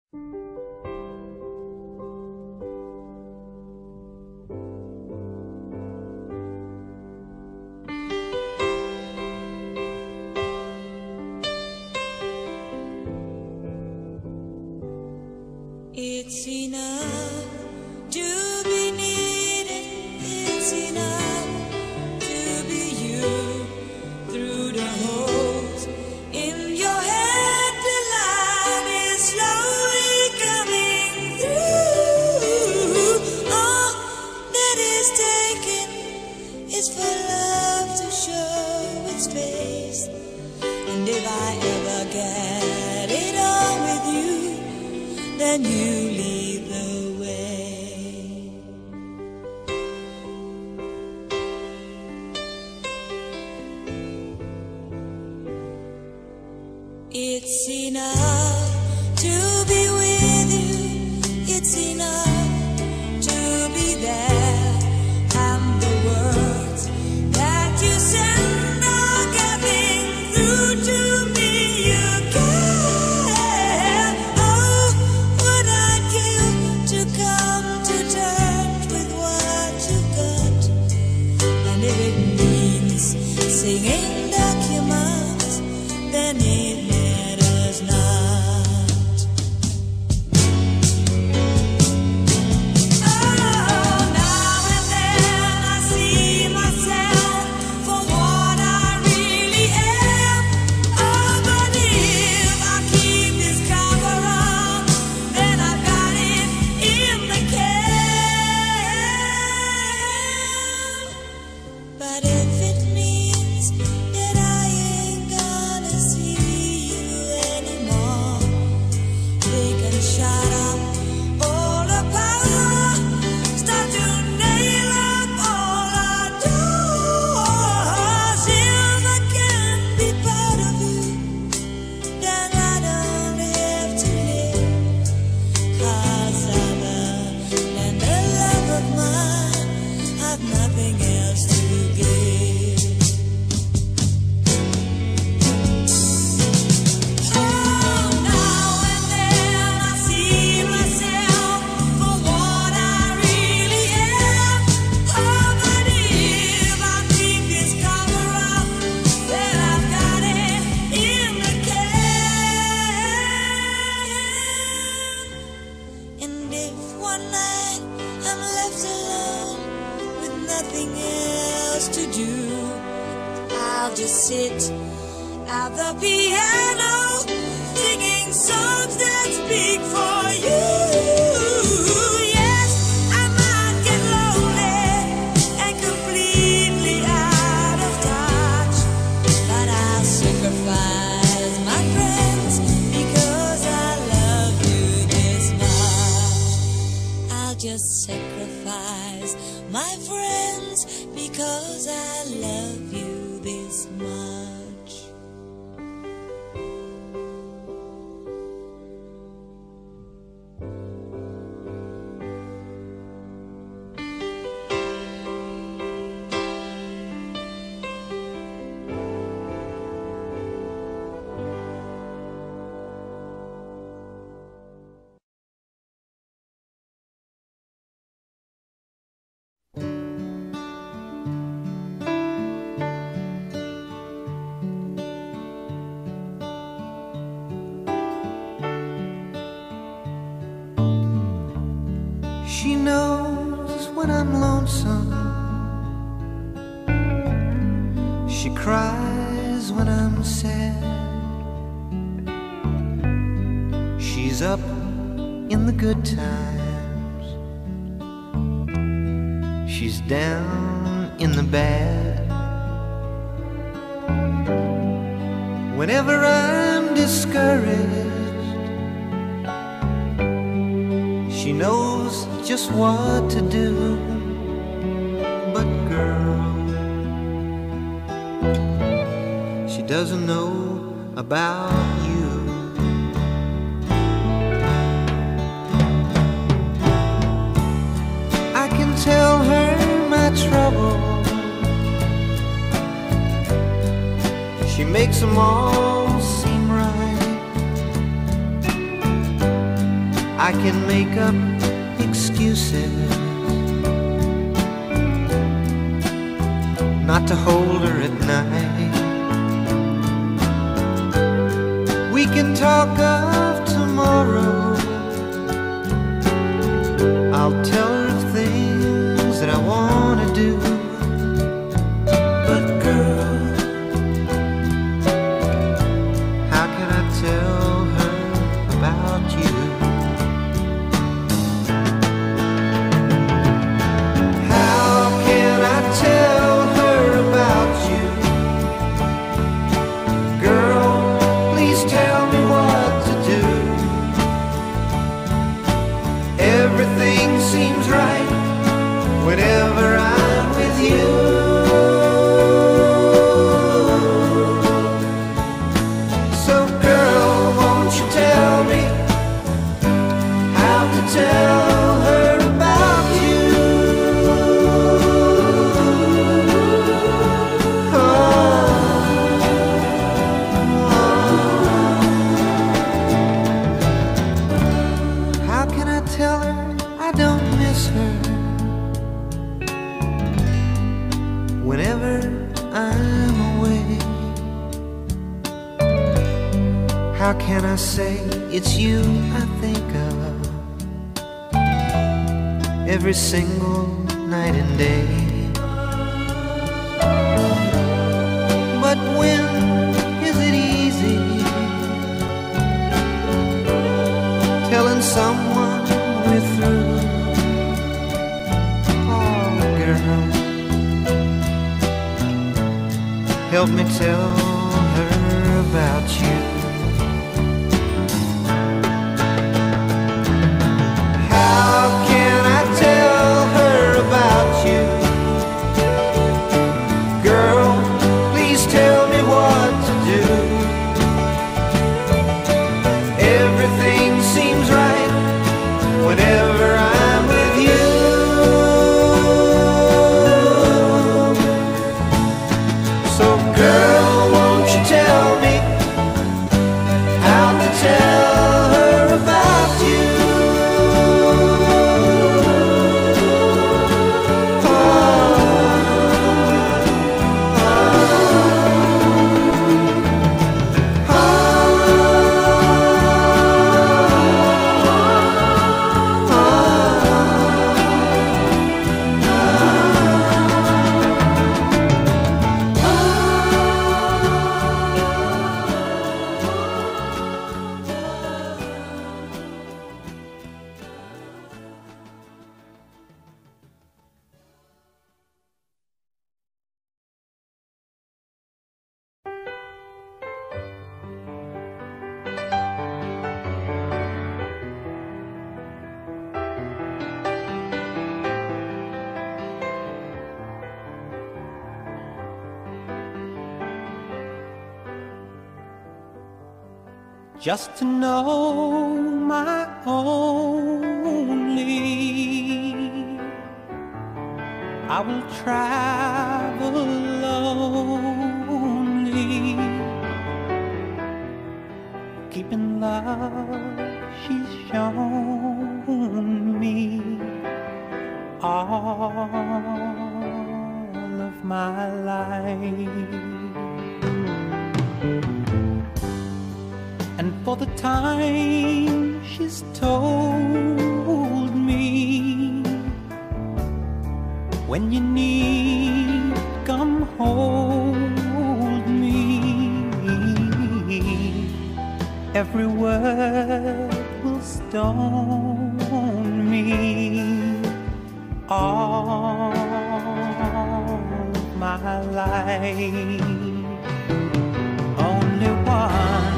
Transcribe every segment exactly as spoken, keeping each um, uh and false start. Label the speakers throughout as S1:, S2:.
S1: It's enough to be needed, it's enough to be you. Through the holes in your head, the light is slowly coming through. All that is taken is for love to show its face. And if I ever get it on with you, then you lead the way. It's enough to be with you, it's enough to be there, and the words that you send are getting through to me. You care. Oh, what I'd give to come to terms with what you've got. And if it means singing documents, then it matters not. Oh, now and then I see myself for what I really am. Oh, but if I keep this cover on, then I've got it in the can. But if it means that I ain't gonna see you anymore, they can shut up all the power, start to nail up all our doors. If I can't be part of you, then I don't have to live. 'Cause other than the love of mine, I've nothing else to give. Oh, now and then I see myself for what I really am. Oh, but if I keep this cover up, then I've got it in the can. And if one night I'm left alone with nothing else to do, I'll just sit at the piano singing songs that speak for you. Yes, I might get lonely and completely out of touch, but I'll sacrifice my friends because I love you this much. I'll just sacrifice my friends because I love you this much.
S2: She knows when I'm lonesome. She cries when I'm sad. She's up in the good times. She's down in the bad. Whenever I'm discouraged, she knows just what to do. But girl, she doesn't know about you. I can tell her my trouble. She makes them all seem right. I can make up excuses not to hold her at night. We can talk of tomorrow. I'll tell her of things that I want to do. But girl, how can I tell her about you? How can I tell her about you? Girl, please tell me what to do. Everything seems right whenever I'm with you. So girl, won't you tell me how to tell her about you? Oh, oh. How can I tell her I don't miss her whenever I'm away? How can I say it's you I think of every single night and day? But when is it easy telling someone we're through? Oh, girl, help me tell her about you. How can I tell her about you? Girl, please tell me what to do. Everything seems right whenever I'm with you. So girl, won't you tell me how to tell her about you? Oh, oh,
S3: just to know my only, I will travel lonely, keeping love she's shown me all of my life. And for the time she's told me, when you need, come hold me. Every word will stone me all of my life. Only one,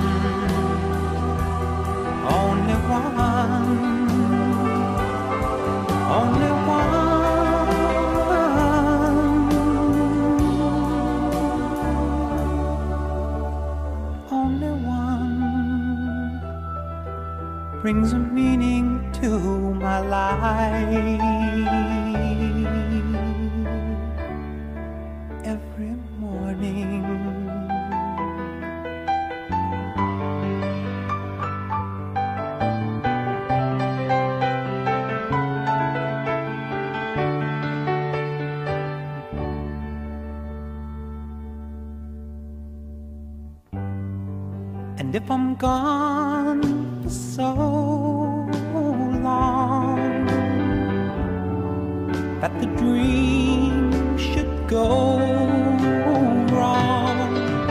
S3: only one, only one, only one brings a meaning to my life. Every morning, And if I'm gone for so long that the dream should go wrong,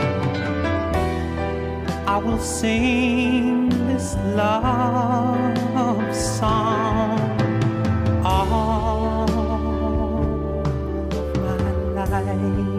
S3: I will sing this love song all of my life.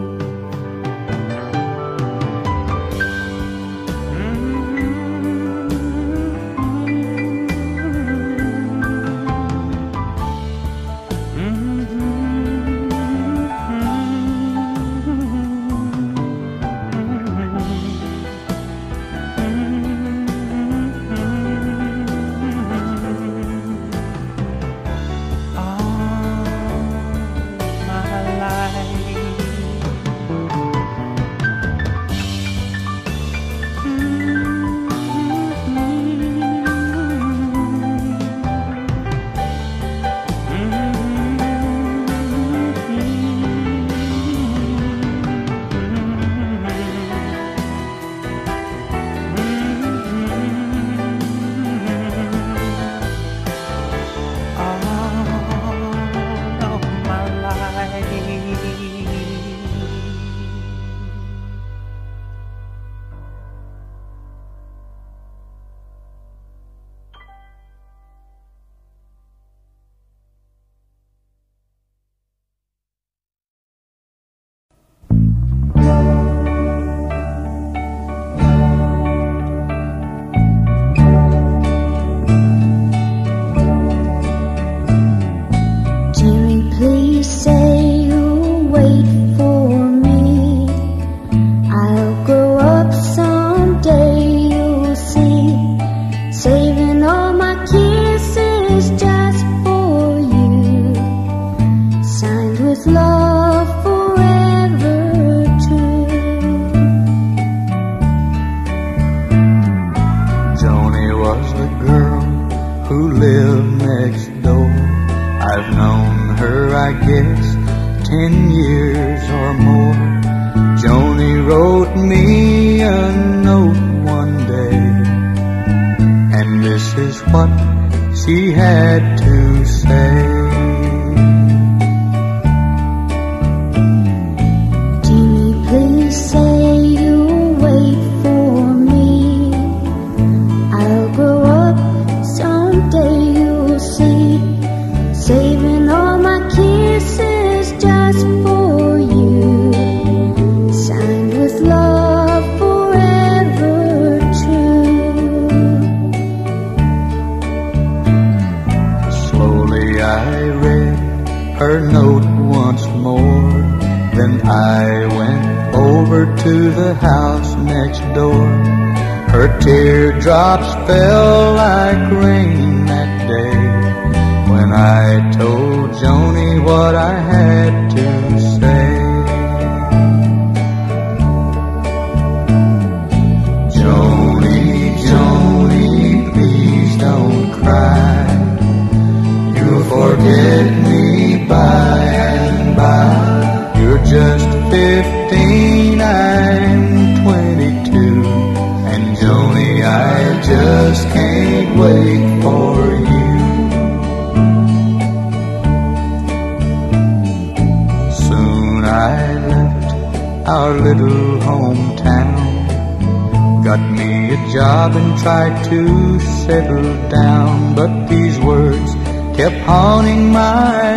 S4: Tried to settle down, but these words kept haunting my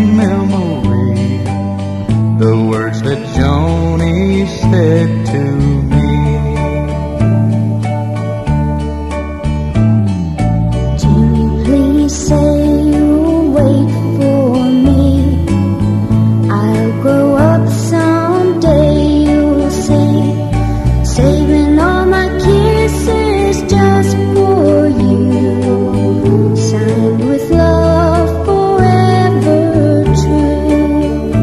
S4: memory. The words that Joni said to me.
S5: Joni, please say you'll wait for me. I'll grow up someday, you'll see. Saving all my kisses just for you, signed with love forever true.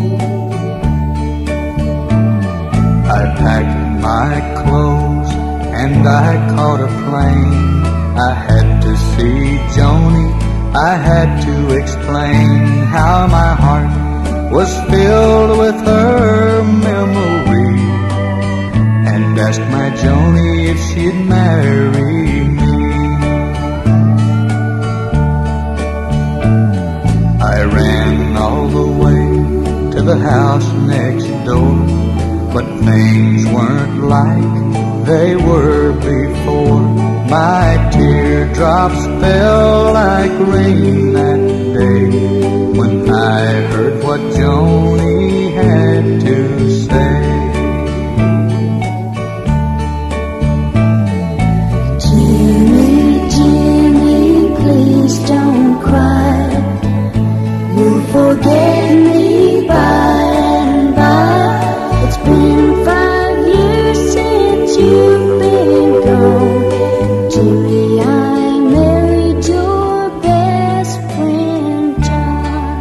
S4: I packed my clothes and I caught a plane. I had to see Joni, I had to explain how my heart was filled with her memory. And asked my Joni if she'd marry me. I ran all the way to the house next door, but things weren't like they were before. My teardrops fell like rain that day when I heard what Joni had to say.
S5: Jimmy, Jimmy, please don't cry. You'll forget me by and by. It's been five years since you've been gone. Jimmy, I married your best friend John.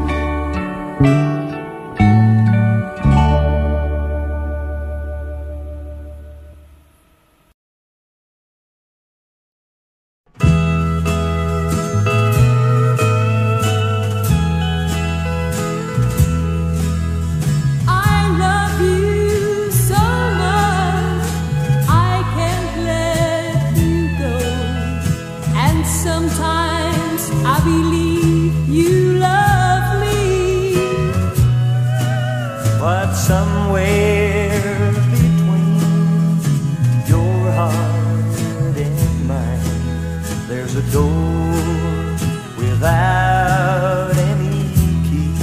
S1: I love you so much, I can't let you go. And sometimes I believe you love me,
S3: But somewhere between your heart and mine, there's a door without any key.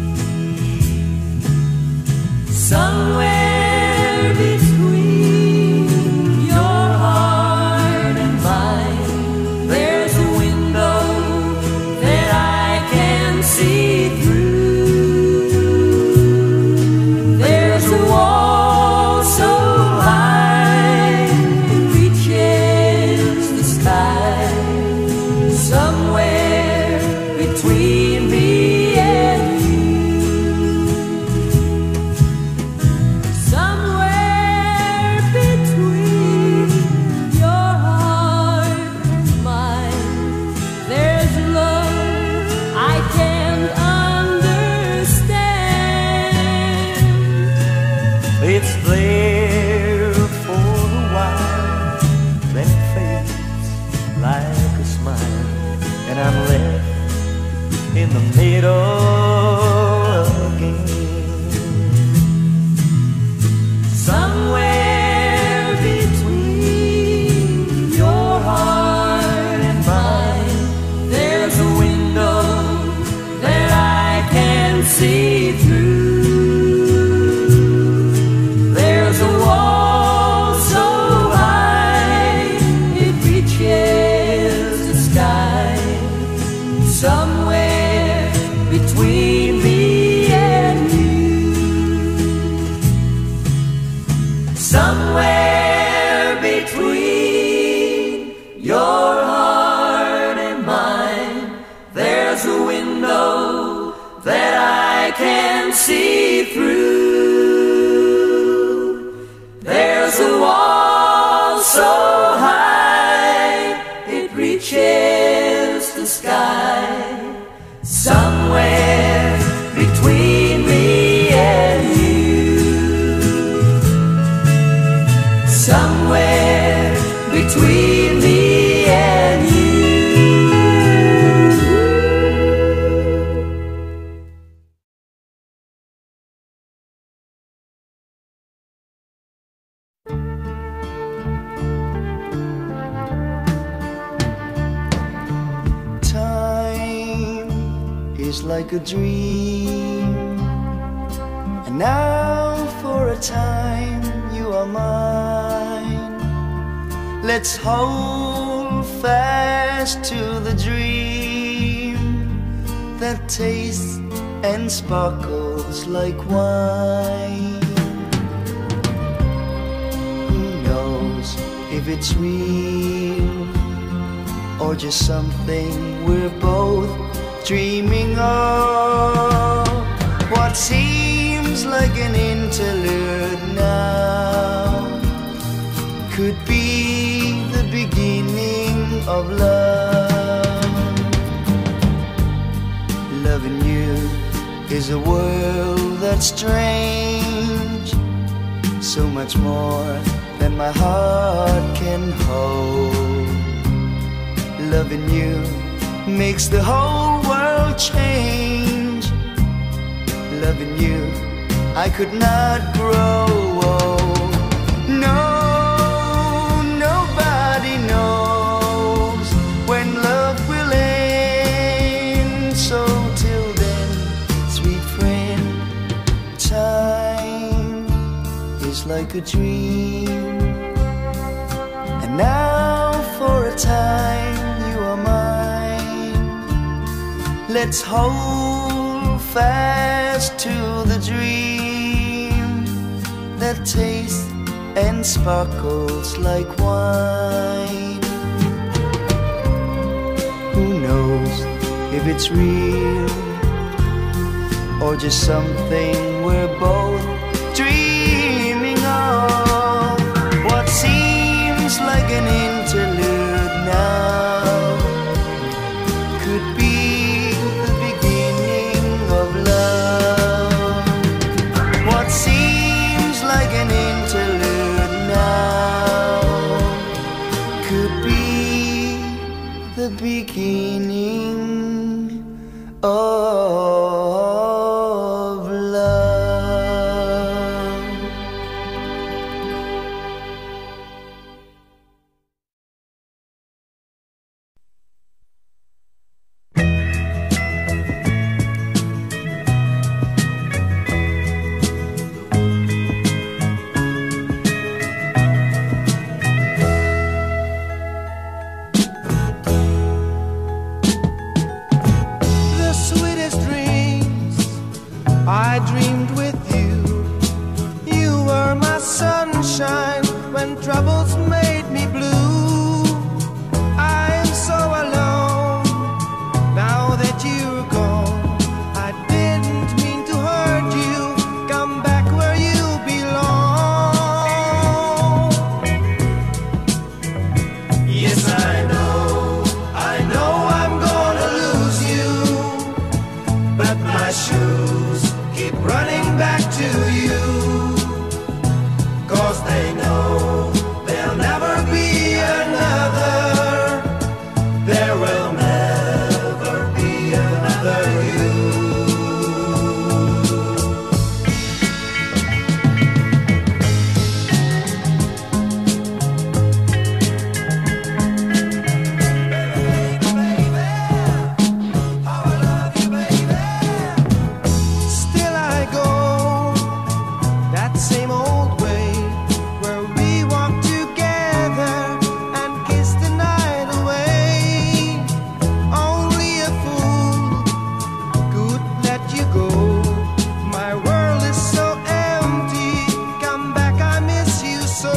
S1: somewhere between your heart and mine. There's a window that I can see through. There's a wall so high it reaches the sky. Somewhere between me and you, somewhere between your heart and mine, there's love I can't understand.
S3: It's there for a while, then it fades like a smile, and I'm left in the middle again.
S1: Somewhere between your heart and mine, there's a window that I can see through. There's a wall so high it reaches the sky. Somewhere between me and you, somewhere between your heart and mine, there's a window that I can see through. There's a wall so high it reaches the sky. Somewhere between me and you, somewhere between me and you.
S6: Time is like a dream, and now for a time you are mine. Let's hold fast to the dream that tastes and sparkles like wine. Who knows if it's real or just something we're both dreaming of? What seems like an interlude now could be the beginning of love. Loving you is a world that's strange, so much more than my heart can hold. Loving you makes the whole world change. Loving you, I could not grow old. No, nobody knows when love will end. So till then, sweet friend, time is like a dream. And now for a time you are mine. Let's hold fast to the dream that tastes and sparkles like wine. Who knows if it's real or just something we're both dreaming of? What seems like an interlude now could be the beginning of love. What seems like an interlude now could be the beginning of love.
S2: The sweetest dreams I dreamed with you. You were my sunshine when troubles made me blue. I am so alone now that you're gone. I didn't mean to hurt you. Come back where you belong. Yes, I know, I know I'm gonna lose you, but my shoes keep running back to you. 'Cause they know there'll never be another. There will never be another you. Still I go that same old way, where we walk together and kiss the night away. Only a fool could let you go. My world is so empty. Come back, I miss you so.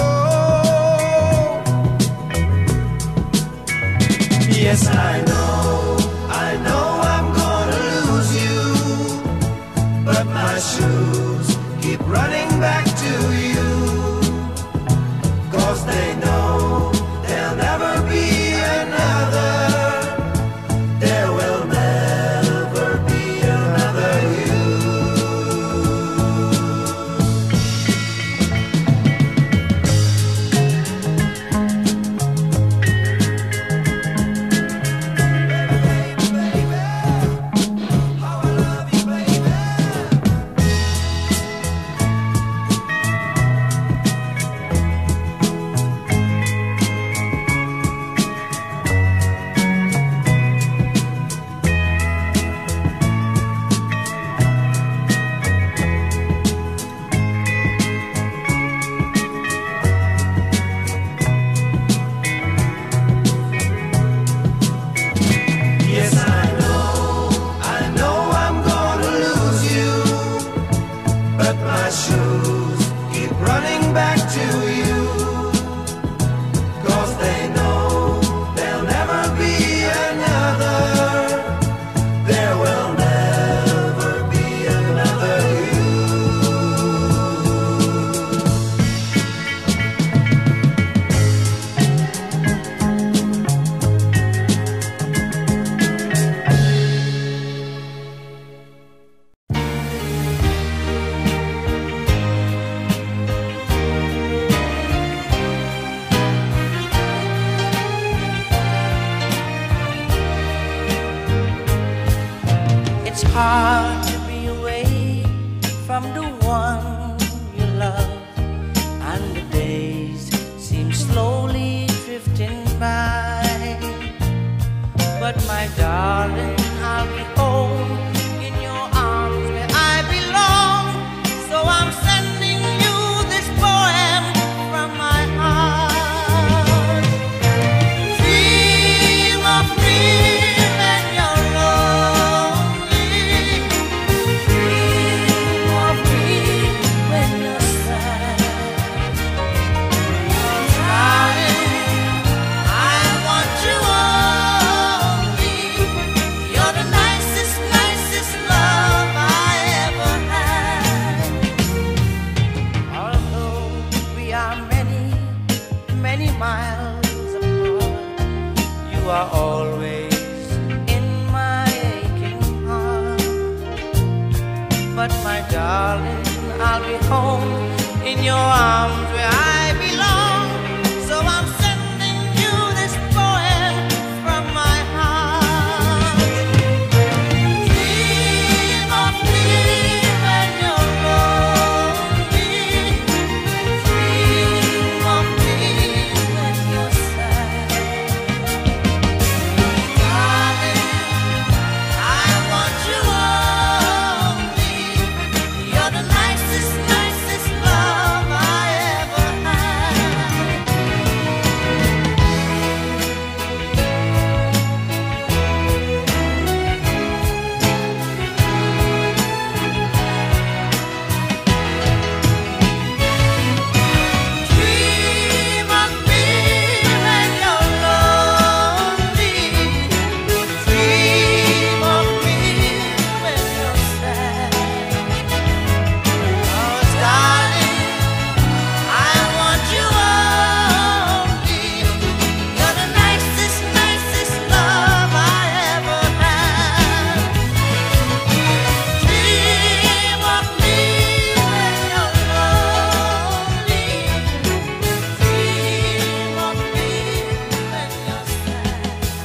S2: Yes, I know, I know I'm gonna lose you, but my shoes keep running back to you. 'Cause they know there'll never be another. There will never be another you. Baby, baby, baby, how I love you, baby.
S3: It's hard to be away from the one you love, and the days seem slowly drifting by. But my darling, I'll be home in your arms where I belong. So I'm sending you this poem from my heart. Dream of me when you're lonely. Dream of me when you're sad. Darling, I want you only. You're the nicest, nicest love I ever had. Although we are many, many miles apart, you are always in my aching heart. But my darling, I'll be home in your arms where I belong. So I'm sending you this poem from my heart. Dream of me when you're lonely. Dream of me when you're sad. Darling, I want you only. You're the nicest, nicest love I ever had. Dream of me when you're lonely. Dream of me when you're sad. Oh, darling, I want you only. You're the nicest, nicest love I ever had. Dream of me when you're lonely. Dream of me when you're sad.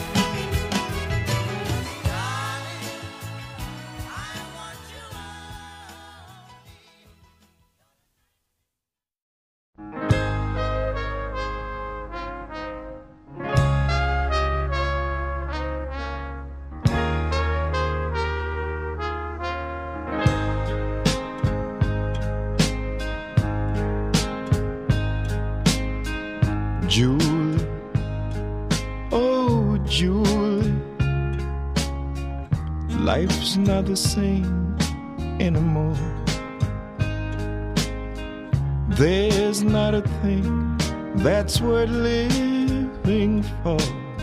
S3: Darling, I want you
S7: Julie, oh Julie, life's not the same anymore. There's not a thing that's worth living for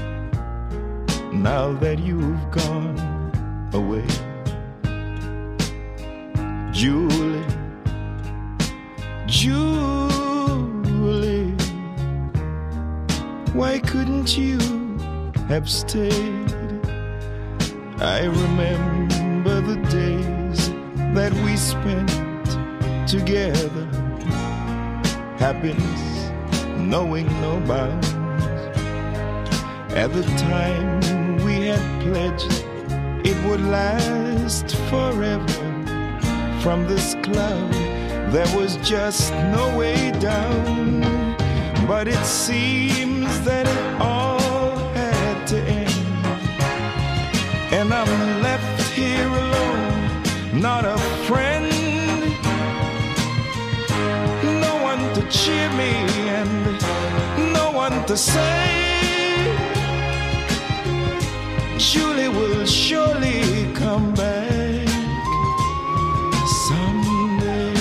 S7: now that you've gone away. Julie, Julie, why couldn't you have stayed? I remember the days that we spent together, happiness knowing no bounds. At the time we had pledged it would last forever. From this cloud there was just no way down. But it seems that it all had to end, and I'm left here alone, not a friend, no one to cheer me and no one to say Julie will surely come back someday.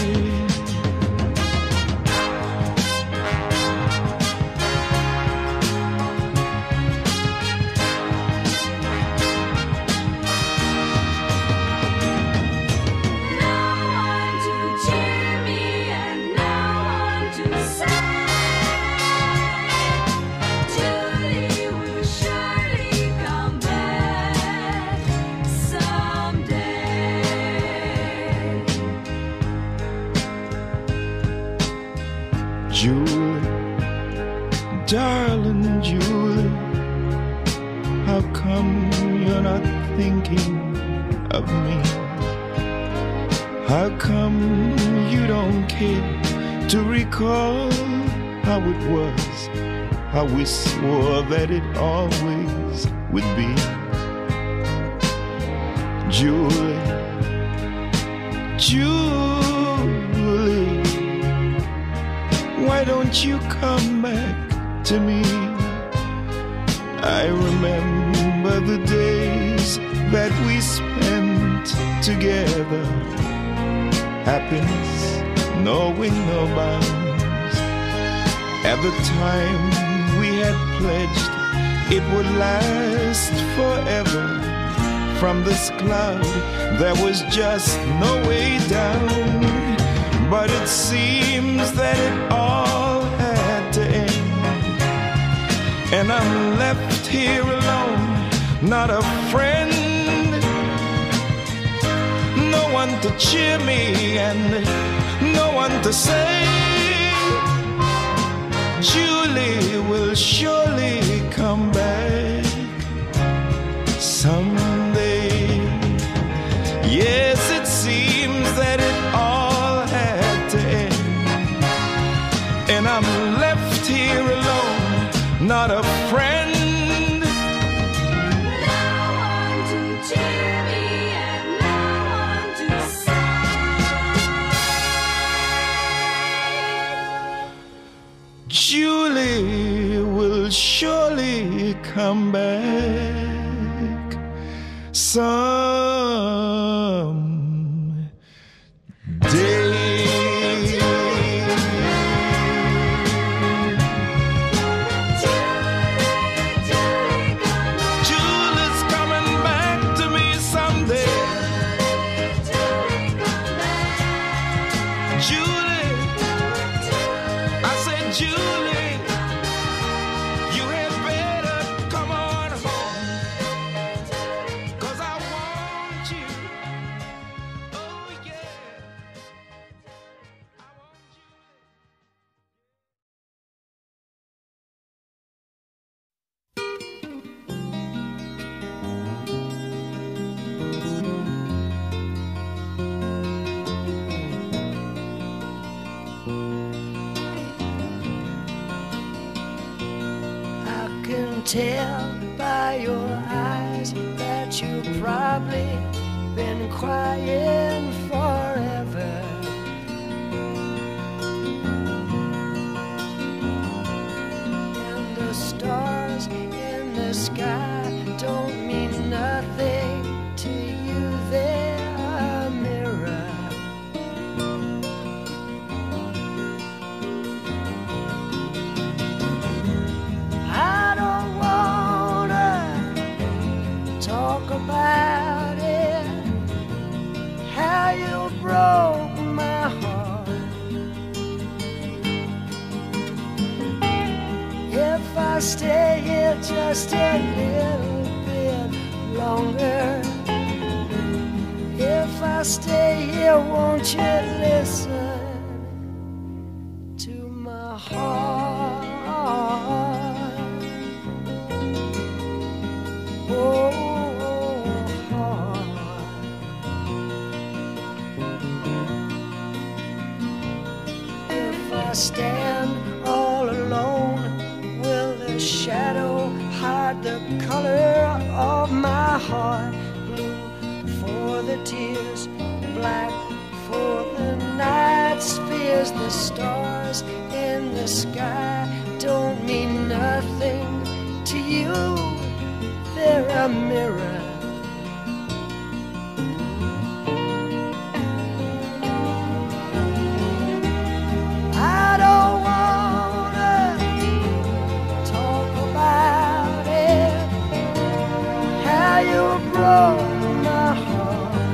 S7: Julie, darling Julie, how come you're not thinking of me. How come you don't care to recall how it was, how we swore that it always would be? Julie, Julie, why don't you come back to me? I remember the days that we spent together, happiness knowing no bounds. At the time we had pledged it would last forever. From this cloud there was just no way down. But it seems that it all had to end, and I'm left here alone, not a friend, no one to cheer me and no one to say, Julie will surely come back someday. Yes, it seems that it all had to end, and I'm left here alone, not a friend,
S5: No one to cheer me and no one to say,
S7: Julie will surely come back someday. Julie's coming back to me someday. Julie, I said, Julie, you had better come on home, 'cause I want you. Oh yeah, I want you.
S6: I can tell by your eyes that you've probably been crying forever. And the stars in the sky don't mean nothing to you, they're a mirror. I don't wanna talk about it, how you broke my heart. If I stay here just a little bit longer, if I stay here, won't you listen to my heart? Oh, heart. If I stand all alone, will the shadow hide the color of my heart? Blue for the tears, black for the night's fears. The stars in the sky don't mean nothing to you, they're a mirror. I don't wanna talk about it, how you broke my heart.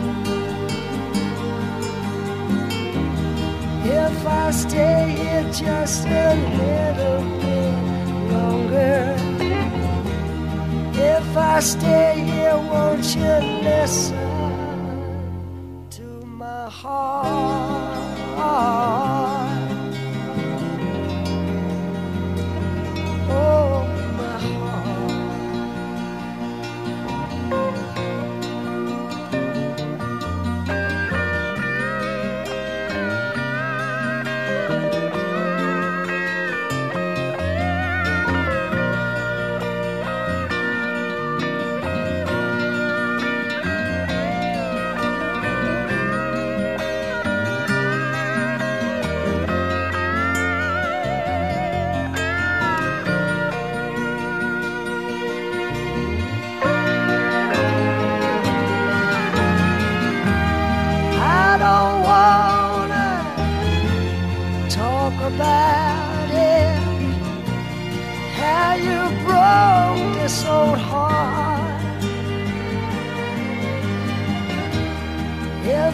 S6: If I stay here just a little bit longer, if I stay here, won't you listen to my heart? Oh, my heart.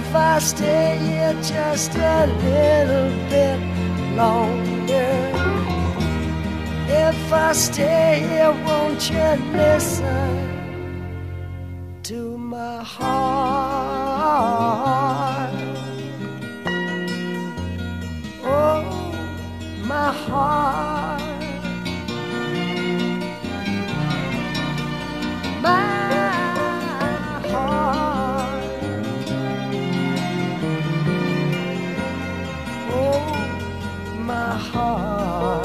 S6: if I stay here just a little bit longer. If I stay here, won't you listen to my heart? Oh, my heart, my heart, oh, my heart.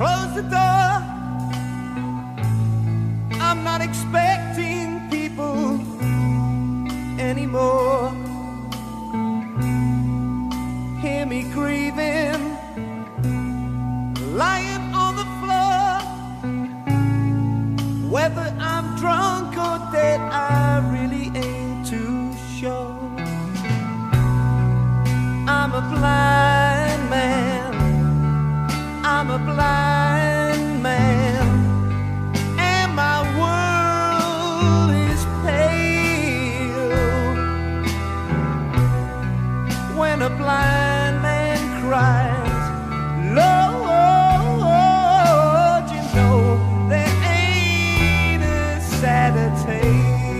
S2: close the door. I'm not expecting people anymore. Hear me grieving, lying on the floor. Whether I'm drunk or dead, I really ain't too sure. I'm a blind man, I'm a blind man, and my world is pale. When a blind man cries, Lord, you know there ain't a sadder tale.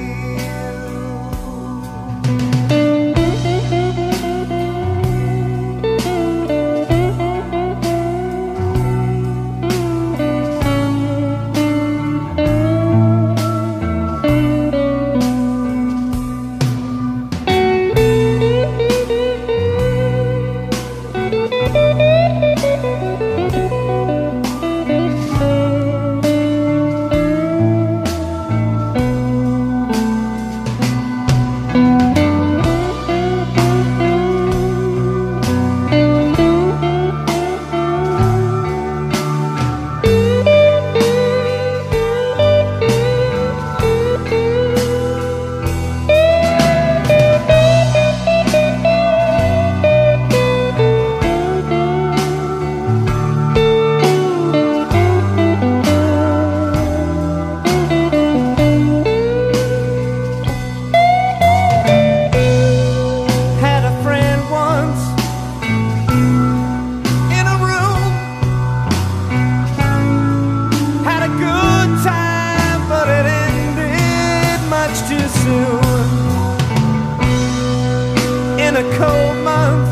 S2: In a cold month,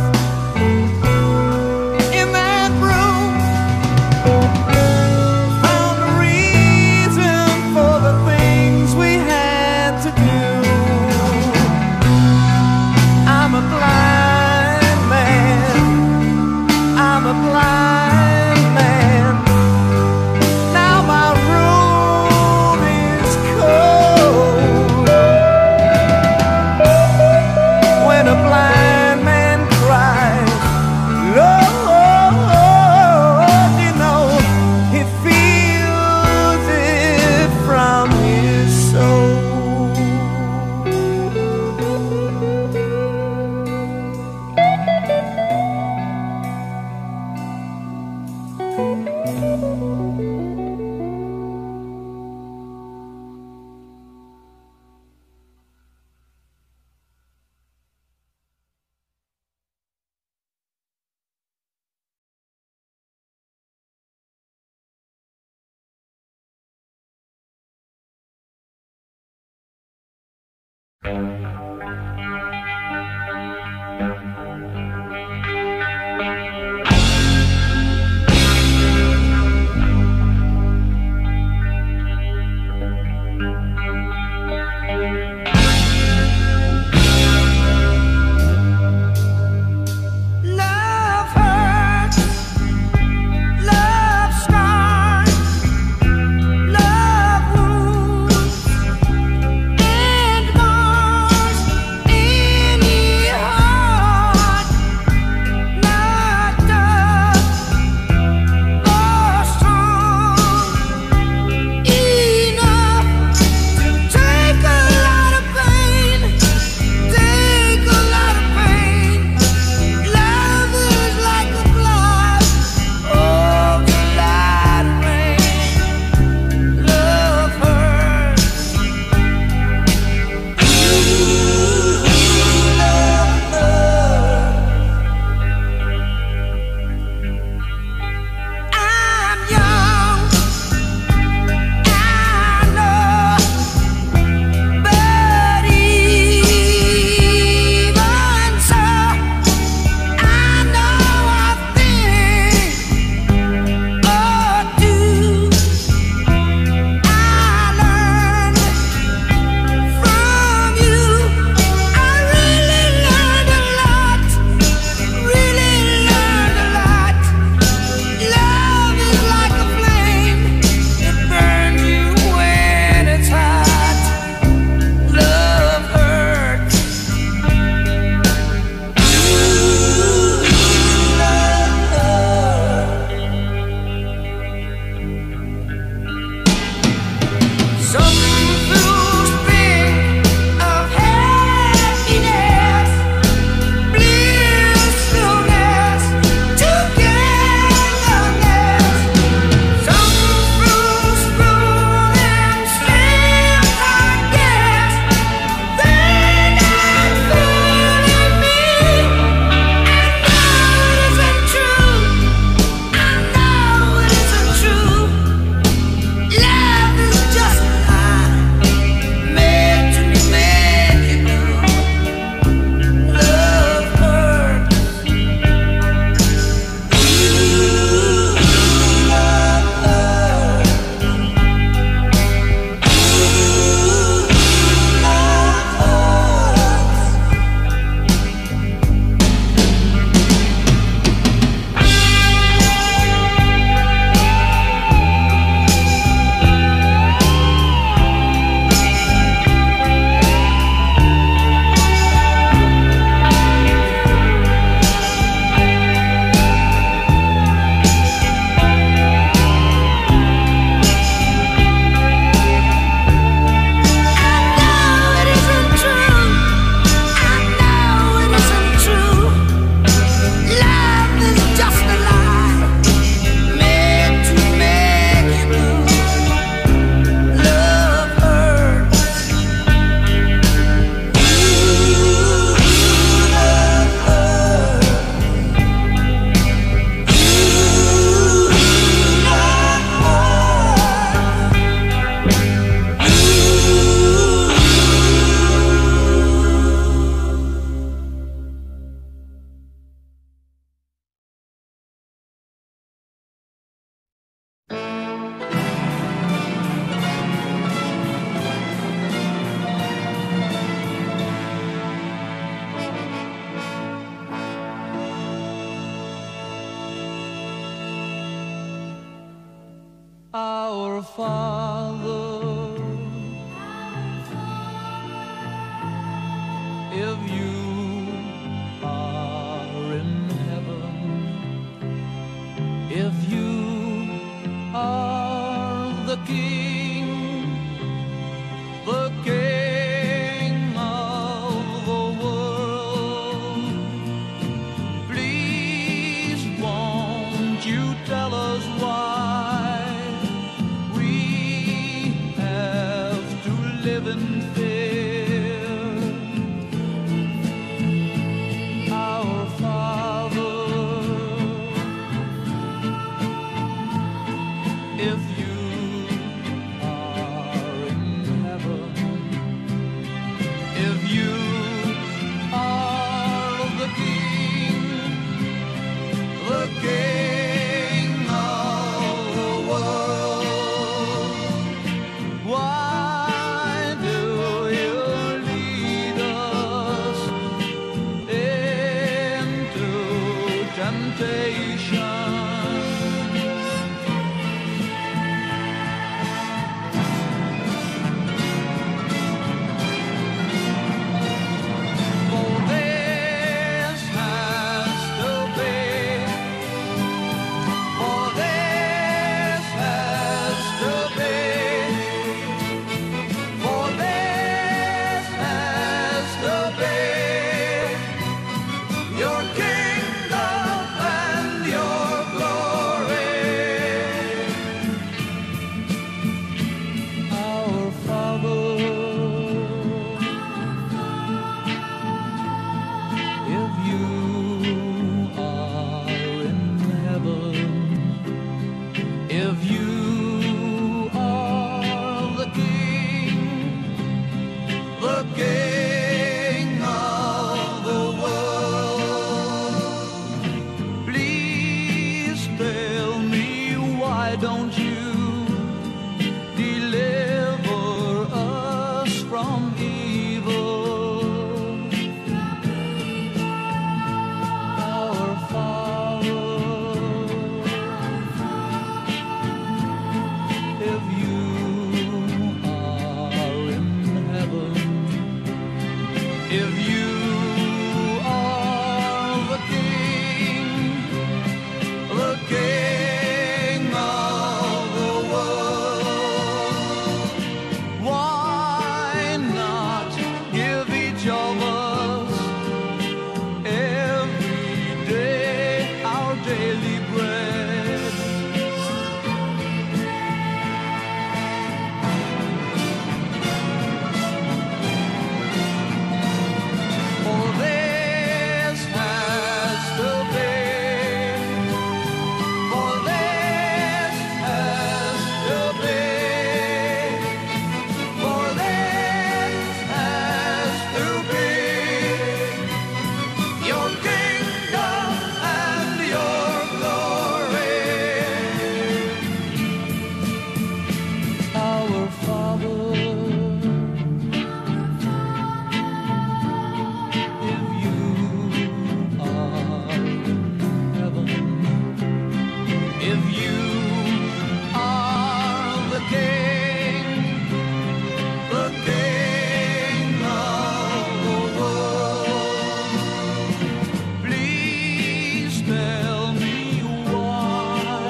S2: in that room, found a reason for the things we had to do. I'm a blind man, I'm a blind man. Now my room is cold. When a blind man cries, Lord, you know he feels it from his soul.
S1: Love wounds and more.
S8: Our Father, if you are in heaven, if you are the King, the King of the world, please won't you tell us why we have to live in fear? Our Father, if you are in heaven, if you are the King, the King of the world, why do you lead us into temptation? For this has to be, for this has to be, for this has to be your kingdom and your glory. Our Father, if you are in heaven, if you are the King, the King of the world, please tell me, why don't you deliver us from evil? Our Father, if you are in heaven, if you are the King, the King of the world, why not give each of us every day our daily bread? For this has to be, for this has to be, for this has to be your kingdom and your glory. Our Father, if you are in heaven, if you are the King, the King of the world, please tell me, why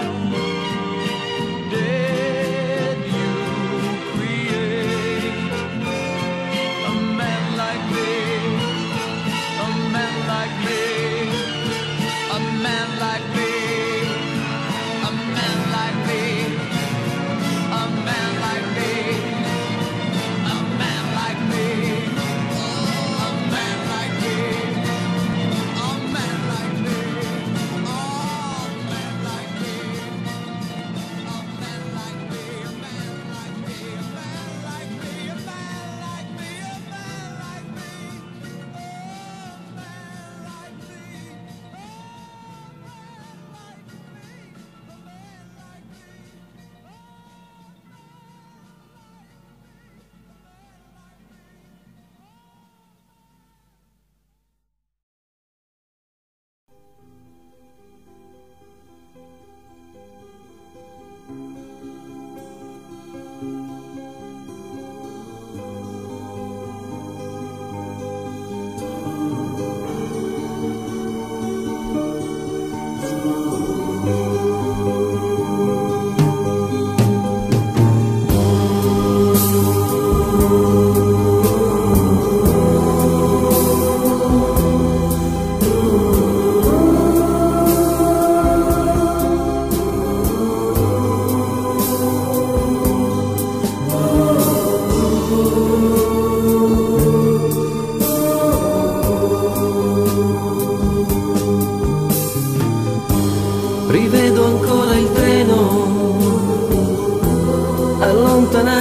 S8: did you create a man like me, a man like me, a man like me, a man like me, a man like me, a man like me, a man like me, a man like me, a man like me, a man like me, a man like me, a man like me, a man like me, a man like me,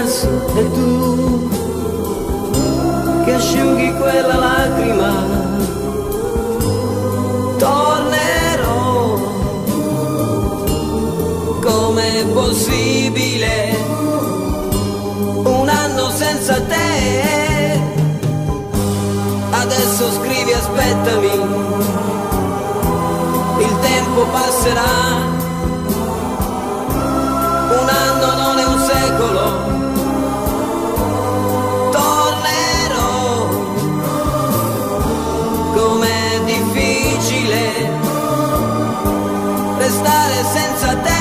S9: adesso è tu che asciughi quella lacrima. Tornerò, com'è possibile un anno senza te? Adesso scrivi aspettami, il tempo passerà. Un anno non è un secolo. Tornerò, com'è difficile restare senza te.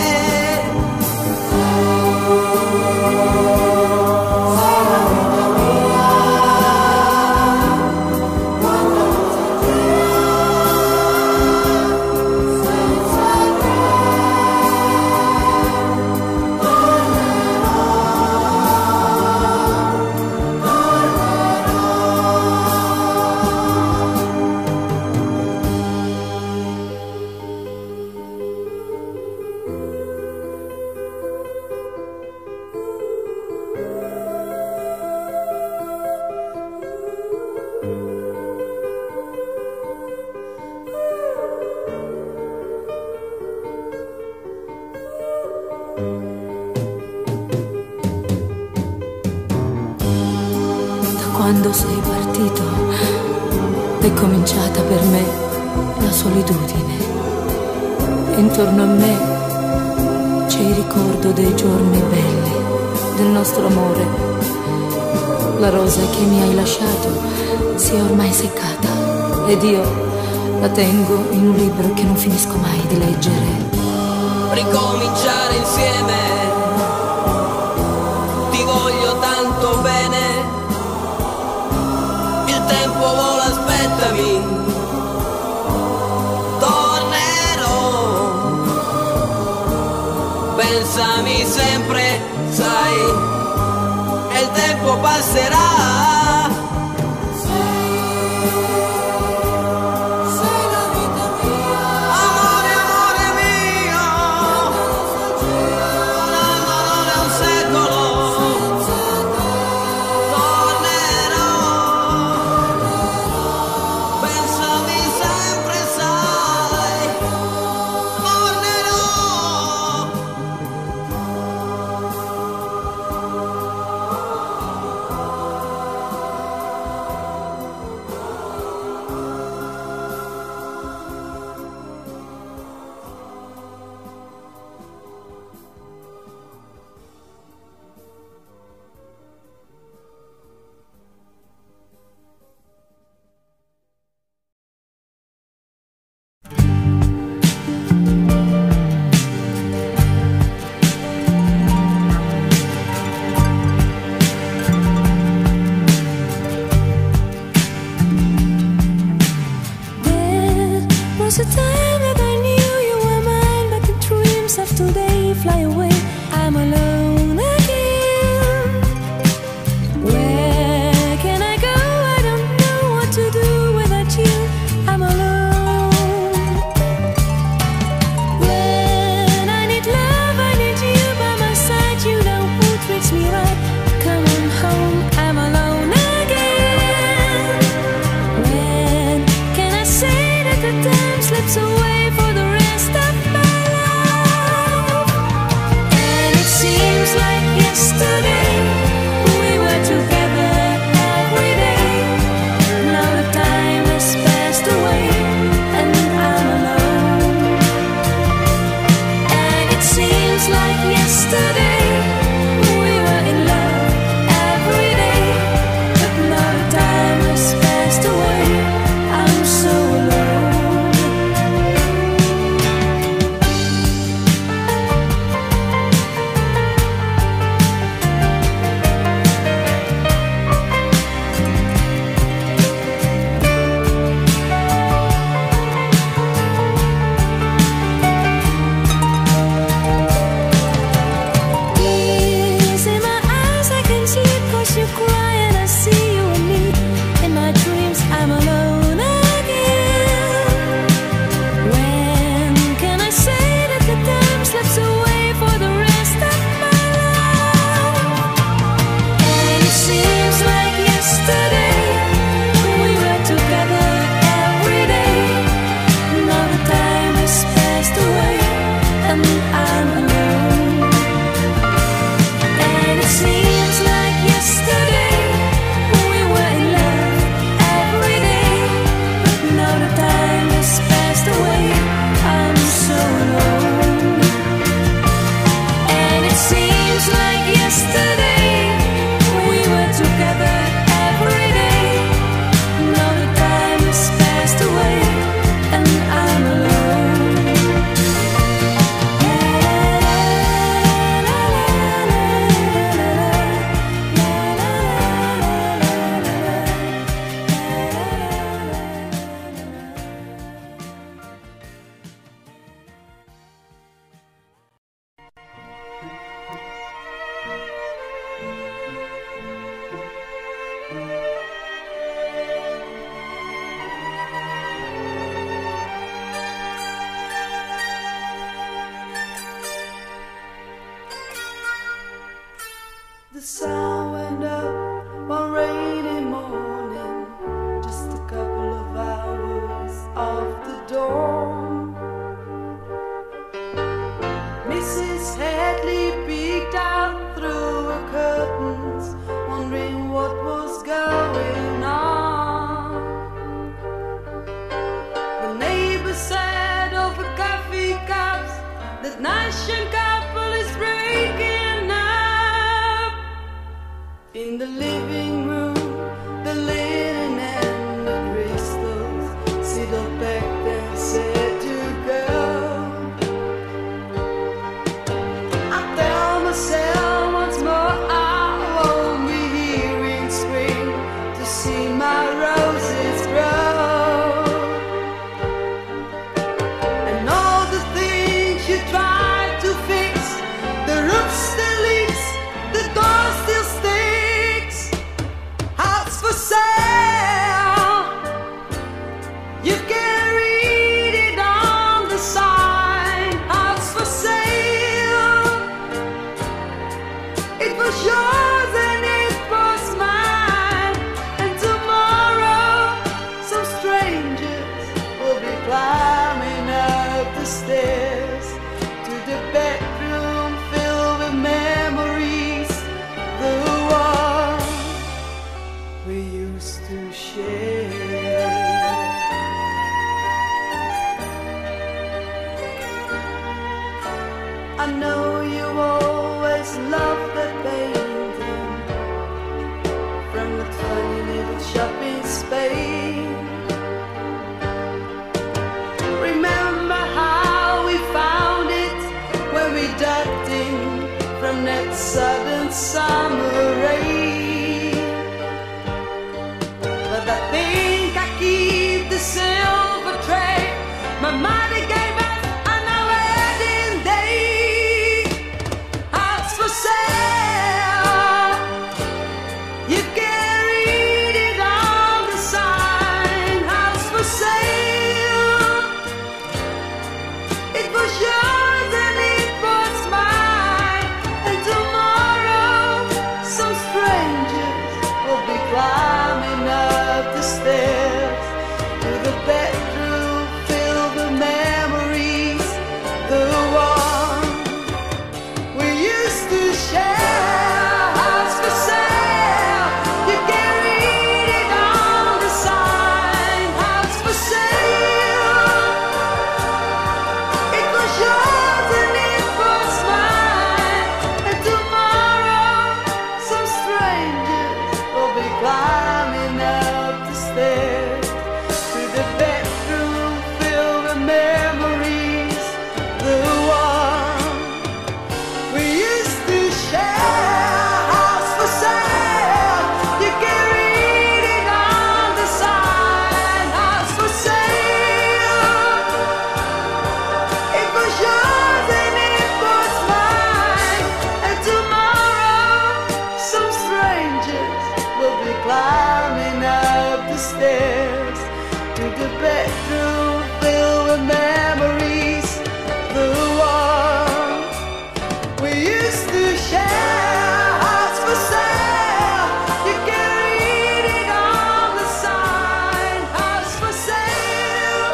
S10: Quando sei partito è cominciata per me la solitudine. Intorno a me c'è il ricordo dei giorni belli, del nostro amore. La rosa che mi hai lasciato si è ormai seccata ed io la tengo in un libro che non finisco mai di leggere.
S9: Ricominciare insieme, ti voglio tanto bene. Il tempo vola, aspettami, tornerò. Pensami sempre, sai, e il tempo passerà.
S1: was a time that I knew you were mine, but the dreams of today fly away. I'm alone again. Where can I go? I don't know what to do without you. I'm alone. When I need love, I need you by my side. You know who treats me right. Come on home, I'm alone again. When can I say that the time slips away for the rest of my life?
S11: sun went up one rainy morning, just a couple of hours off the dawn. Missus Hadley peeked out through her curtains, wondering what was going on. The neighbor said over coffee cups that nice young couple is breaking up. In the living room, the linen and the crystals settled back and said to go. I tell myself once more I won't be here in spring to see my roses grow. And all the things you try to fix, the roof still leaks, the door still sticks. House for sale, you can read it on the sign. House for sale, it was yours and it was mine. And tomorrow some strangers will be climbing up the stairs to the bedroom filled with memories, the one we used to share. I know you always loved that painting from the tiny little shop in Spain. Remember how we found it when we ducked in from that sudden summer rain. But I think I keep the silver tray my mother gave us on our wedding day. House for sale, you can read it on the sign. House for sale, it was yours and it was mine. And tomorrow some strangers will be climbing up the stairs to the bedroom filled with memories, the one we used to share. House for sale, you can read it on the sign. House for sale, it was yours and it was mine. And tomorrow some strangers will be climbing up the stairs to the bedroom filled with memories, the one we used to share. House for sale, you can read it on the sign. House for sale, it was yours and it was mine. And tomorrow some strangers will be climbing up the stairs to the bedroom filled with memories, the one we used to share. House for sale, you can read it on the sign. House for sale,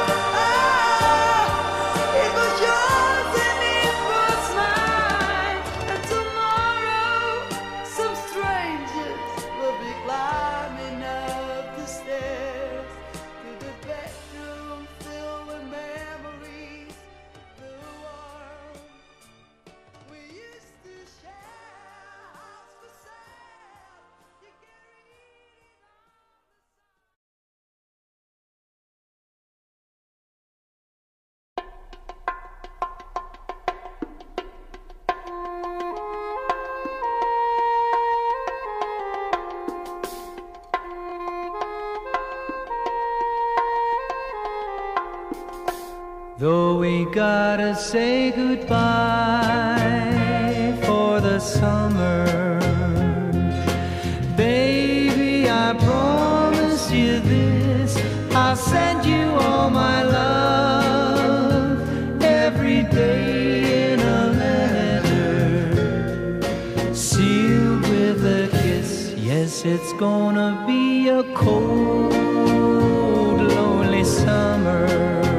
S11: oh, it was yours and it was mine. And tomorrow some strangers will be climbing up the stairs to the bedroom filled with memories, the one we used to share. House for sale, you can read it on.
S2: Though we gotta say goodbye for the summer, baby, I promise you this, I'll send you all my love every day in a letter sealed with a
S12: it's gonna be a cold, lonely summer,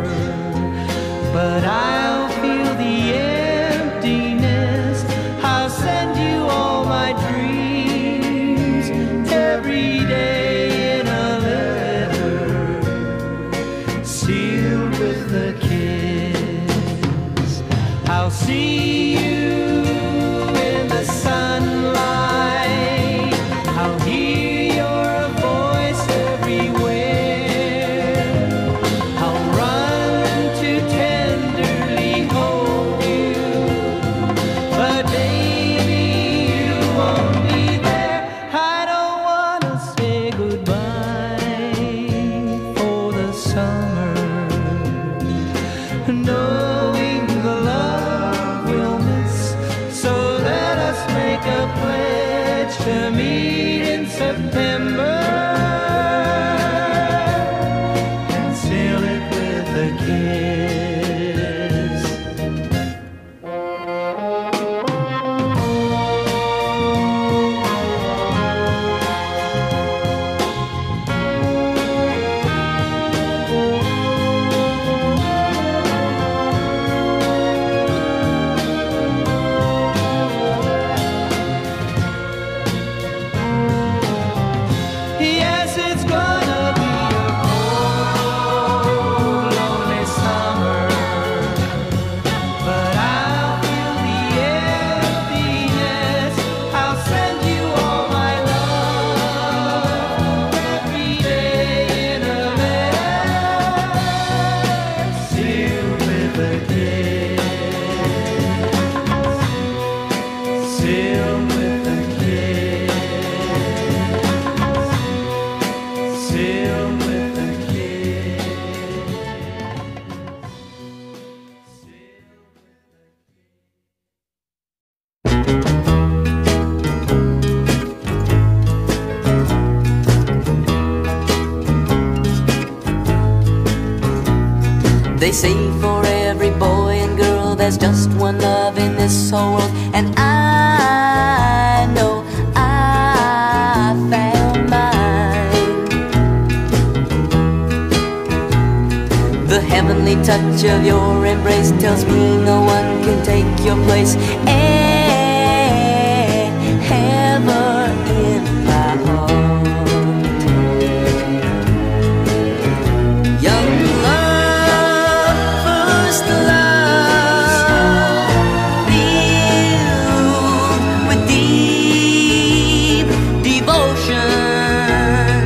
S12: but I'll feel the emptiness. I'll send you all my dreams every day in a letter sealed with a kiss. I'll see you in the sunlight. I'll hear your voice everywhere. I'll run to tenderly hold you, but baby, you won't be there. I don't wanna say goodbye for the summer, knowing the love we'll miss. So let us make a pledge to meet in September and seal it with a kiss. Yes, it's gonna be a cold, lonely summer, but I'll feel the emptiness. I'll send you all my love every day in a letter sealed with a kiss, sealed with a kiss. Sealed with a kiss.
S9: They say for every boy and girl there's just one love in this whole world, and I know I found mine. The heavenly touch of your embrace tells me no one can take your place ever in my heart. Young love, first love, filled with deep devotion.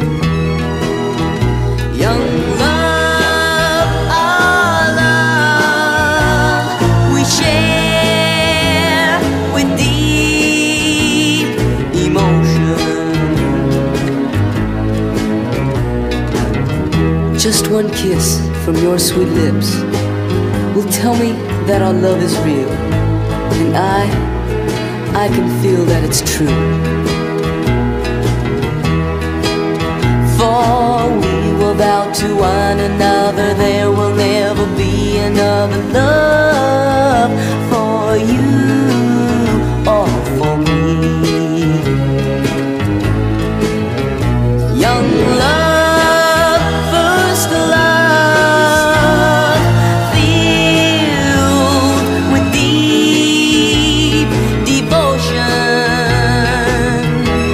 S9: Young love, our love we share with deep emotion. Just one kiss from your sweet lips will tell me that our love is real, and I, I can feel that it's true. For we will vow to one another there will never be another love for you or for me. Young love, first love, filled with deep devotion.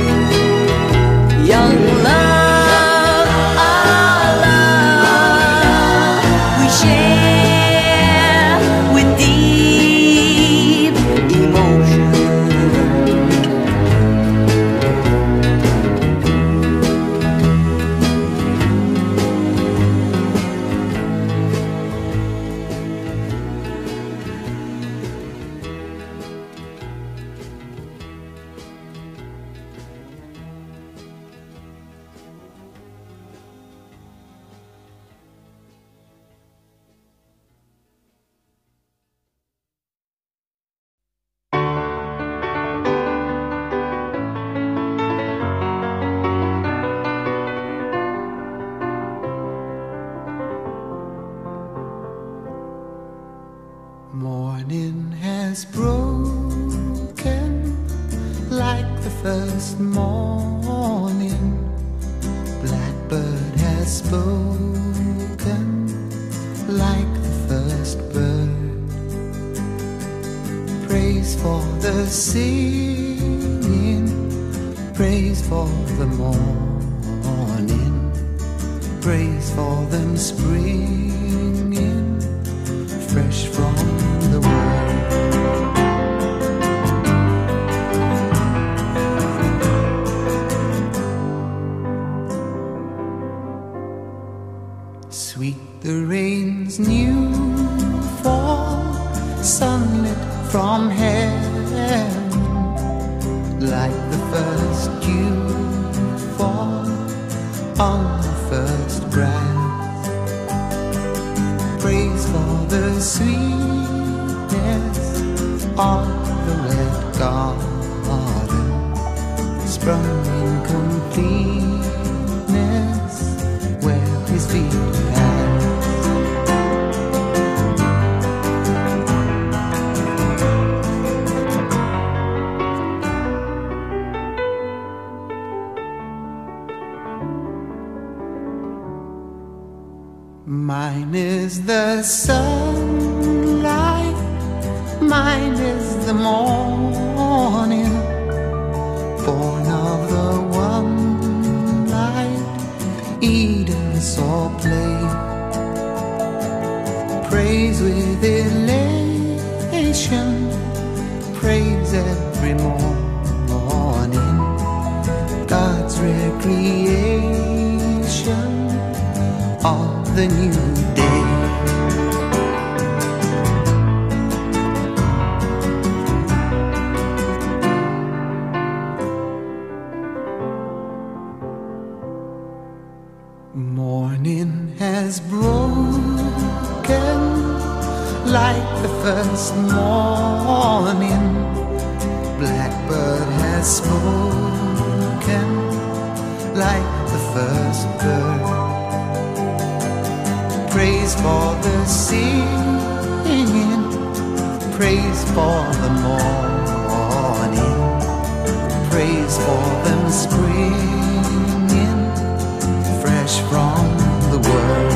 S9: Young love, our love we share with deep emotion.
S2: Morning has broken like the first morning.
S13: spoken like the first bird. Praise for the singing, praise for the morning, praise for them springing fresh from the world. Sweet the rain's new fall, sunlit from heaven, like the first dew fall on the first grass. Praise for the sweetness of the red garden, sprung in completeness where his feet pass. Mine is the sunlight, mine is the morning, born of the one light Eden saw play. Praise with elation, praise every morning, God's recreation of the new day. Morning has broken like the first morning, blackbird has spoken like the first bird. Praise for the singing, praise for the morning, praise for them springing fresh from the world.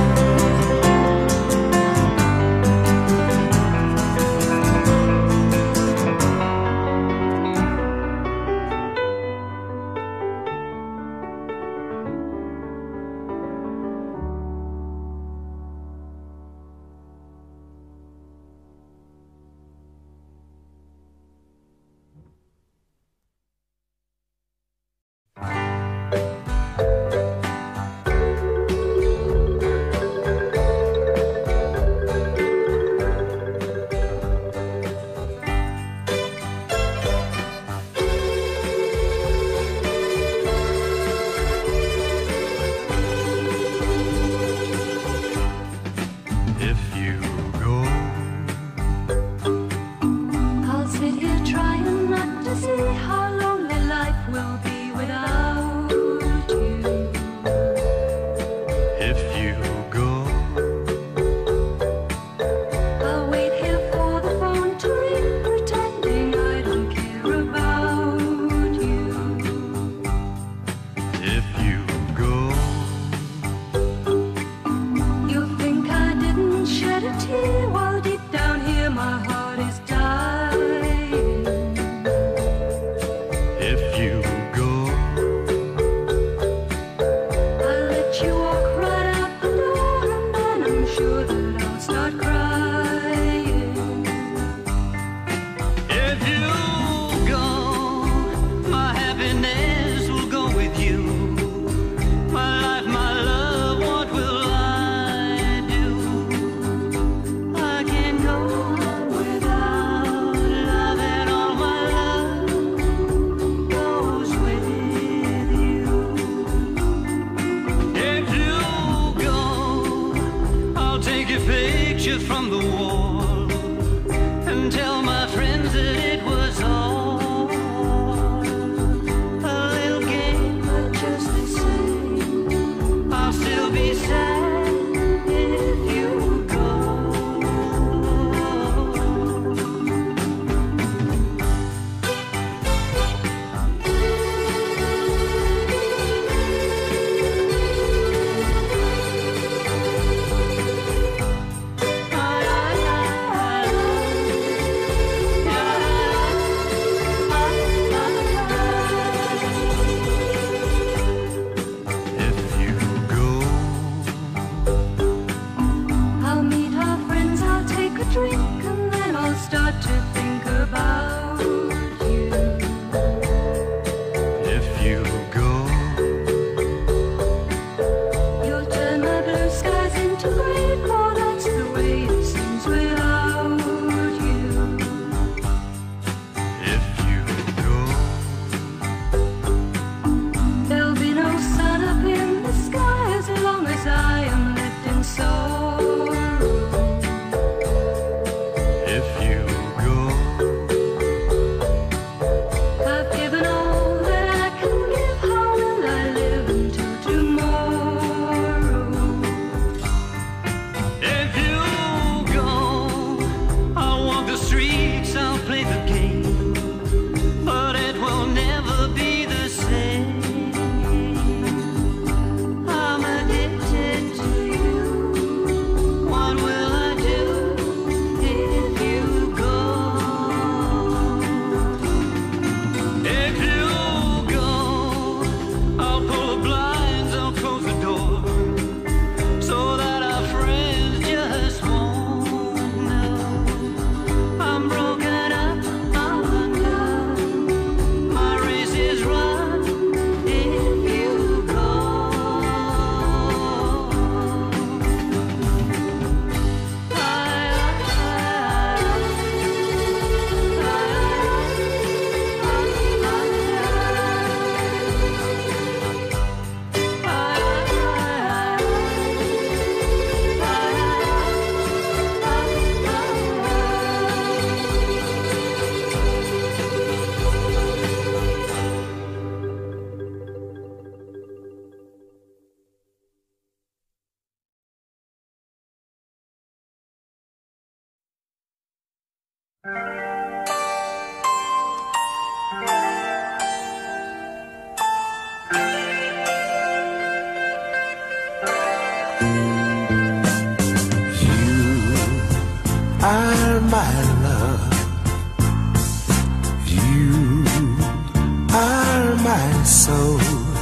S2: soul.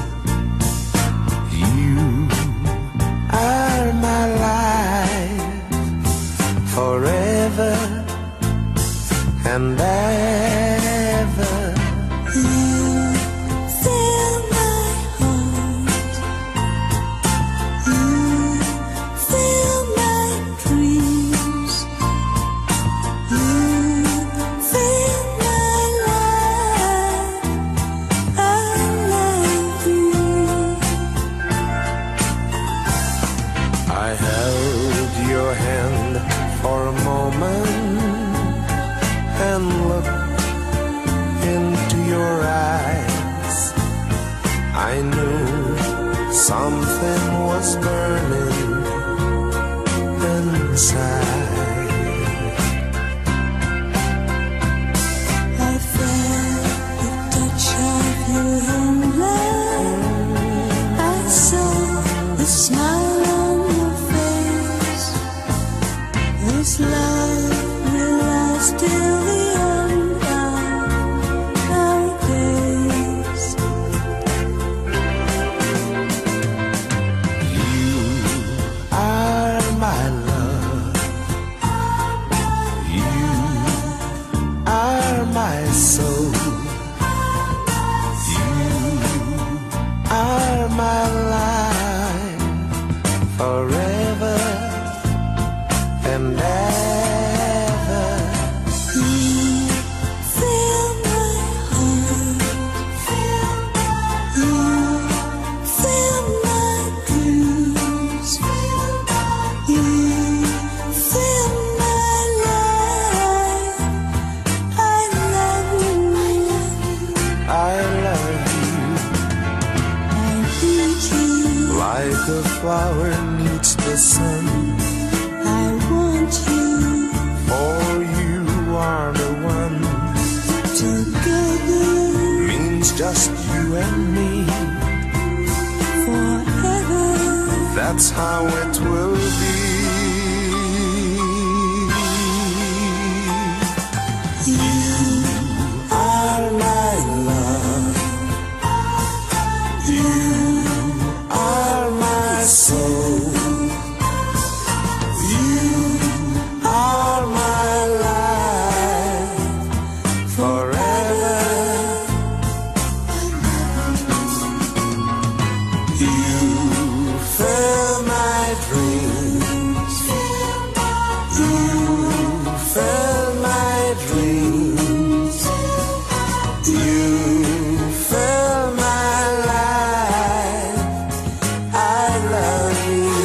S2: You are my life, forever and ever.
S1: You fill my heart. You fill my dreams. You fill my life. I love you.
S2: I held your hand for a moment and looked into your eyes. I knew something was burning inside.
S1: I felt the touch of your hand, love. I saw the smile on your face. This love will last till the end of our days.
S2: You are my love. You are my soul. You are my life, forever and ever.
S1: You fill my heart. You fill my dreams. You fill my life. I love you.
S2: I love you
S1: I need you.
S2: like a flower needs the sun.
S1: I want you.
S2: For you are the one.
S1: Together
S2: Means just you and me.
S1: forever.
S2: That's how it will be.
S1: You
S2: Are my love. You are my soul. You are my life, forever. You fill my dreams. You fill my dreams. You fill my life. I love you.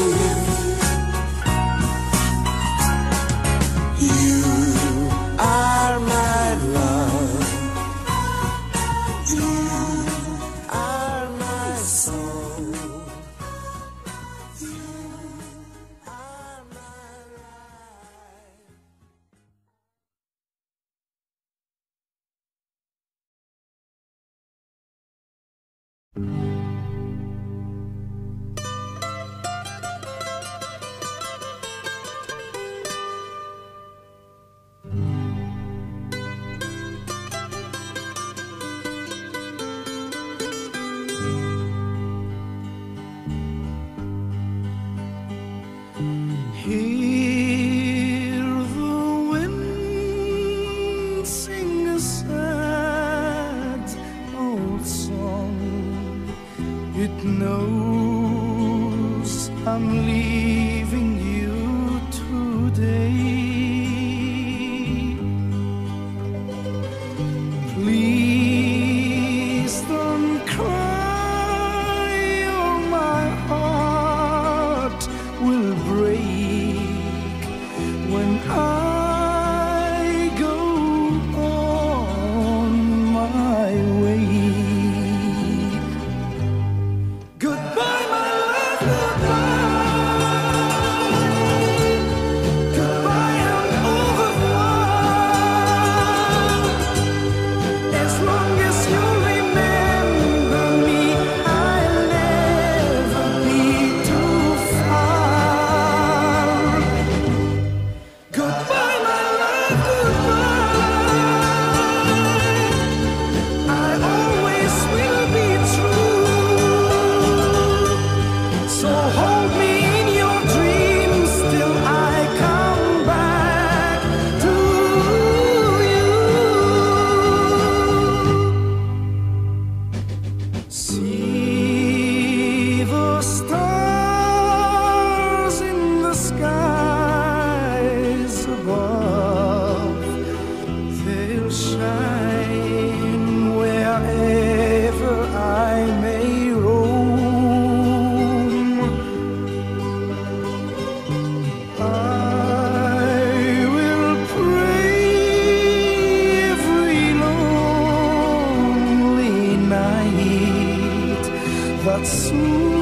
S2: You are my love. You are my soul. You are my life.
S12: Hear the wind sing a sad old song. It knows I'm leaving you today. Please don't cry, or my heart will break when I go on my way. Goodbye, my love, goodbye. Goodbye and au revoir.
S6: but soon